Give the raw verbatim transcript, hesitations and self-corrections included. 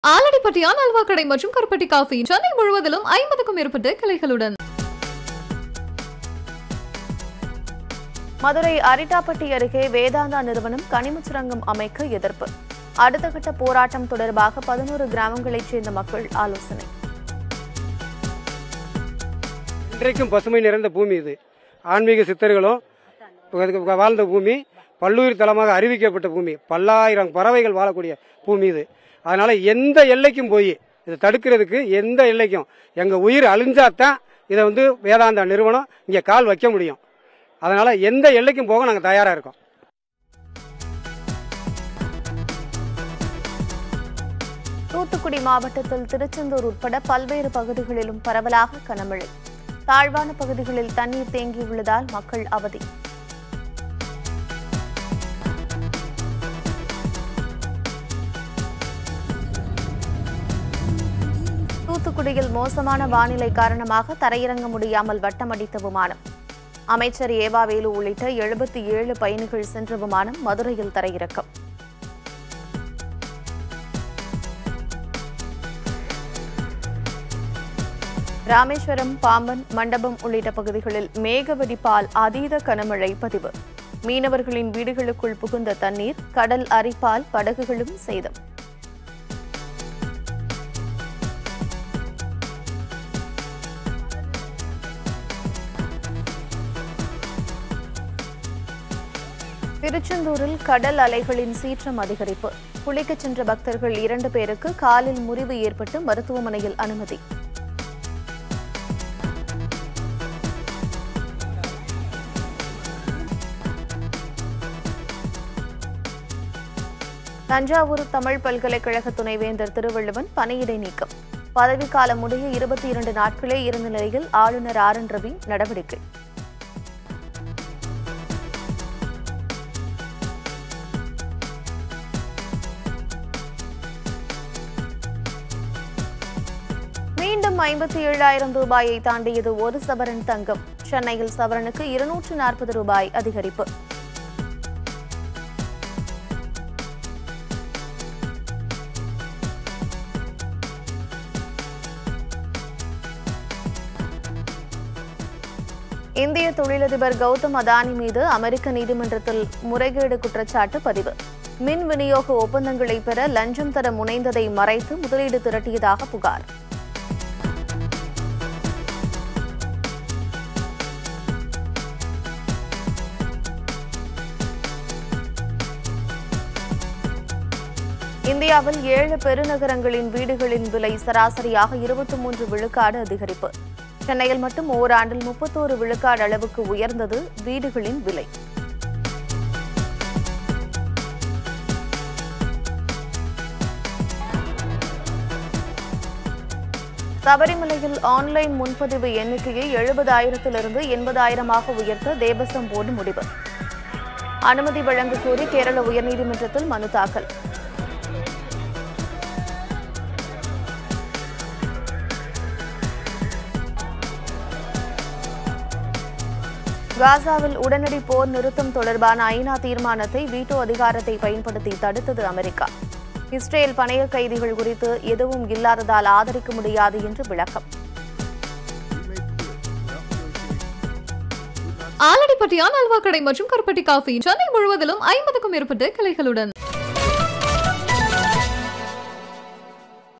ஆலடி புதியத்தhalaimurai மற்றும் கருப்பட்டி காஃபி சென்னை முழுவதிலும் ஐம்பதுக்கும் மேற்பட்ட கிளைகளுடன். மதுரை அரிட்டாப்பட்டி அருகே வேதாந்தா நிறுவனம் கனிம சுரங்கம் அமைக்க எதிர்ப்பு. அடுத்த கட்ட போராட்டம் தொடர்பாக பதினோரு கிராமங்களைச் சேர்ந்த மக்கள் ஆலோசனை. இன்றைக்கும் பசுமை நிறைந்த பூமி இது. ஆன்மீக சித்தர்களும் வாழ்ந்த பூமி, பல்லுயிர் தலமாக அறிவிக்கப்பட்ட பூமி, பல்லாயிரம் பறவைகள் வாழக்கூடிய பூமி இது. அதனால எந்த எல்லைக்கும் போய் இதை தடுக்கிறதுக்கு எந்த எல்லைக்கும் எங்க உயிர் அழிஞ்சாதான் இதை வந்து வேதாந்தா நிறுவனம் இங்க கால் வைக்க முடியும். அதனால எந்த எல்லைக்கும் போக நாங்க தயாரா இருக்கோம். தூத்துக்குடி மாவட்டத்தில் திருச்செந்தூர் உட்பட பல்வேறு பகுதிகளிலும் பரவலாக கனமழை. தாழ்வான பகுதிகளில் தண்ணீர் தேங்கியுள்ளதால் மக்கள் அவதி. தூத்துக்குடியில் மோசமான வானிலை காரணமாக தரையிறங்க முடியாமல் வட்டமடித்த விமானம். அமைச்சர் ஏவா வேலு உள்ளிட்ட எழுபத்தி ஏழு பயணிகள் சென்ற விமானம் மதுரையில் தரையிறக்கம். ராமேஸ்வரம், பாம்பன், மண்டபம் உள்ளிட்ட பகுதிகளில் மேக வெடிப்பால் அதீத கனமழை பதிவு. மீனவர்களின் வீடுகளுக்குள் புகுந்த தண்ணீர், கடல் அரிப்பால் படகுகளும் சேதம். திருச்செந்தூரில் கடல் அலைகளின் சீற்றம் அதிகரிப்பு. குளிக்கச் சென்ற பக்தர்கள் இரண்டு பேருக்கு காலில் முறிவு ஏற்பட்டு மருத்துவமனையில் அனுமதி. தஞ்சாவூர் தமிழ் பல்கலைக்கழக துணைவேந்தர் திருவள்ளுவன் பணியிடை நீக்கம். பதவிக்காலம் முடிய இருபத்தி இரண்டு நாட்களே இருந்த நிலையில் ஆளுநர் ஆர் என் ரவி நடவடிக்கை. மீண்டும் ஐம்பத்தி ஏழாயிரம் ரூபாயை தாண்டியது ஒரு சவரன் தங்கம். சென்னையில் சவரனுக்கு இருநூற்று நாற்பது ரூபாய் அதிகரிப்பு. இந்திய தொழிலதிபர் கௌதம் அதானி மீது அமெரிக்க நீதிமன்றத்தில் முறைகேடு குற்றச்சாட்டு பதிவு. மின் விநியோக ஒப்பந்தங்களை பெற லஞ்சம் தர முனைந்ததை மறைத்து முதலீடு திரட்டியதாக புகார். இந்தியாவில் ஏழு பெருநகரங்களின் வீடுகளின் விலை சராசரியாக இருபத்தி மூன்று விழுக்காடு அதிகரிப்பு. சென்னையில் மட்டும் ஓராண்டில் முப்பத்தோரு விழுக்காடு அளவுக்கு உயர்ந்தது வீடுகளின் விலை. சபரிமலையில் ஆன்லைன் முன்பதிவு எண்ணிக்கையை எழுபதாயிரத்திலிருந்து எண்பதாயிரமாக உயர்த்த தேவஸ்வம் போர்டு முடிவு. அனுமதி வழங்க கோரி கேரள உயர்நீதிமன்றத்தில் மனு தாக்கல். காசாவில் உடனடி போர் நிறுத்தம் தொடர்பான ஐநா தீர்மானத்தை வீட்டோ அதிகாரத்தை பயன்படுத்தி தடுத்தது அமெரிக்கா. இஸ்ரேல் பணைய கைதிகள் குறித்து எதுவும் இல்லாததால் ஆதரிக்க முடியாது என்று விளக்கம். ஆலடி புதியத்தhalaimurai மற்றும் கருப்பட்டி காஃபி சென்னை முழுவதிலும் ஐம்பதுக்கும் மேற்பட்ட கிளைகளுடன்.